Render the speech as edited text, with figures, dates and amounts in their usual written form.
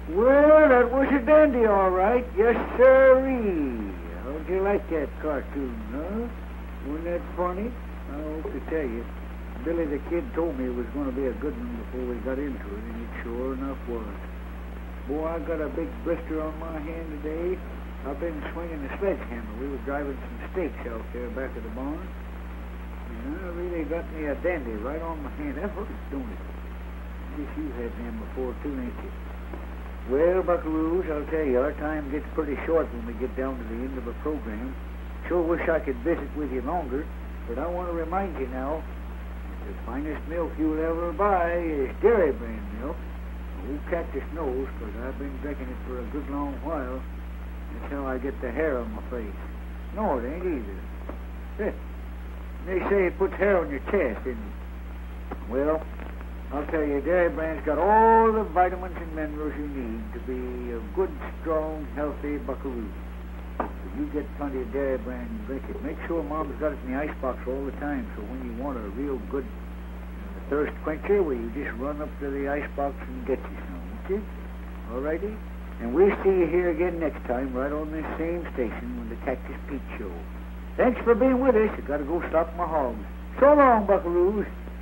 Well, that was a dandy, all right. Yes, sirree. How'd you like that cartoon, huh? Wasn't that funny? I hope to tell you. Billy the Kid told me it was going to be a good one before we got into it, and it sure enough was. Boy, I got a big blister on my hand today. I've been swinging the sledgehammer. We were driving some stakes out there back of the barn. And I really got me a dandy right on my hand. That hurts, don't it? I guess you had them before, too, ain't you? Well, Buckaroos, I'll tell you, our time gets pretty short when we get down to the end of a program. Sure wish I could visit with you longer, but I want to remind you now, the finest milk you'll ever buy is dairy brand milk. Old Cactus knows, because I've been drinking it for a good long while. That's how I get the hair on my face. No, it ain't either. They say it puts hair on your chest, isn't it? Well, I'll tell you, dairy brand's got all the vitamins and minerals you need to be a good, strong, healthy buckaroo. If you get plenty of dairy brand and drink it, make sure Mom's got it in the icebox all the time, so when you want a real good thirst quencher, well, you just run up to the icebox and get you some, won't you? All righty? And we'll see you here again next time, right on this same station with the Cactus Pete Show. Thanks for being with us. I gotta go stop my hogs. So long, Buckaroos.